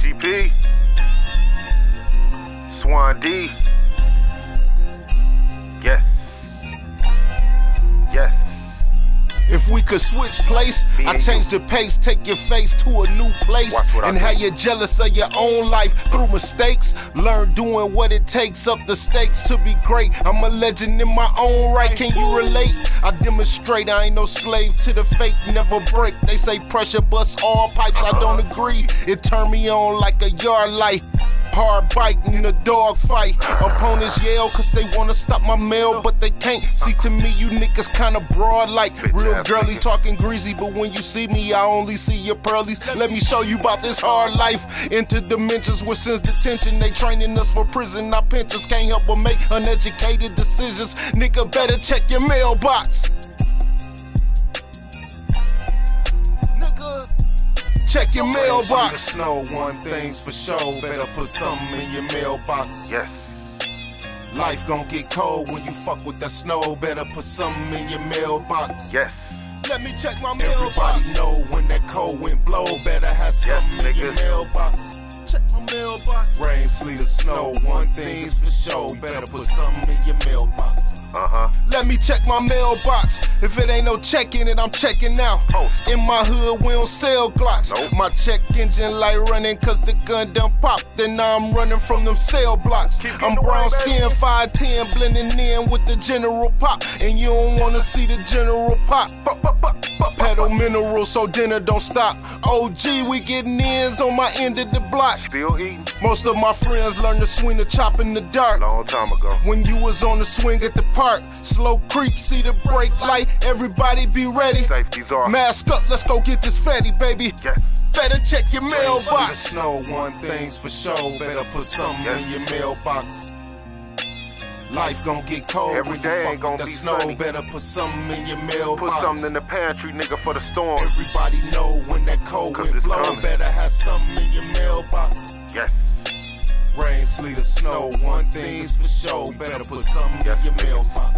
GP, Swan D. Yes. Yes. If we could switch place, I change the pace, take your face to a new place, and how you're jealous of your own life through mistakes. Learn doing what it takes, up the stakes to be great. I'm a legend in my own right, can you relate? I demonstrate, I ain't no slave to the fate, never break. They say pressure busts all pipes, I don't agree. It turned me on like a yard light. Hard biting in a dog fight. Opponents yell cause they wanna stop my mail, but they can't. See, to me, you niggas kinda broad like real girly talking greasy, but when you see me, I only see your pearlies. Let me show you about this hard life. Into dimensions with since detention. They training us for prison. Our pensions can't help but make uneducated decisions. Nigga, better check your mailbox. Check your mailbox. Snow, one thing's for sure. Better put something in your mailbox. Yes. Life gon' get cold when you fuck with that snow. Better put something in your mailbox. Yes. Let me check my mailbox. Everybody know when that cold wind blow. Better have something in your mailbox. Check my mailbox. Rain, sleet, or snow. One thing's for sure. Better put something in your mailbox. Let me check my mailbox. If it ain't no checking it, I'm checking out. In my hood, we don't sell Glocks. My check engine light running cause the gun done popped. Then now I'm running from them cell blocks. I'm brown skin, 5'10", blending in with the general pop. And you don't wanna see the general pop. Pedal mineral so dinner don't stop. OG, we getting ends on my end of the block. Still eating. Most of my friends learned to swing the chop in the dark. Long time ago. When you was on the swing at the park. Slow creep, see the brake light. Everybody be ready. Safety's off. Mask up, let's go get this fatty, baby. Yes. Better check your mailbox. Snow, one thing's for sure. Better put something in your mailbox. Life gon' get cold. Every day ain't gonna be snow. sunny. Better put something in your mailbox. Put something in the pantry, nigga, for the storm. Everybody know when that cold wind blow. Better have something in your mailbox. Yes. Rain, sleet, or snow, one thing's for sure. Better put something in your mailbox.